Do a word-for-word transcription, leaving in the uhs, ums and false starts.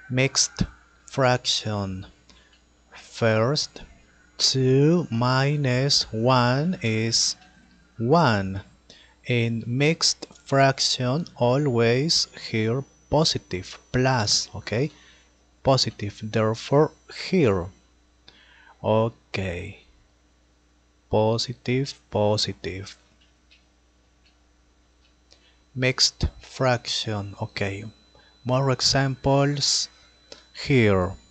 Mixed fraction. First, two minus one is one. In mixed fraction, always here positive, plus, okay? Positive, therefore here. Okay. Positive, positive. Mixed fraction, okay. More examples here.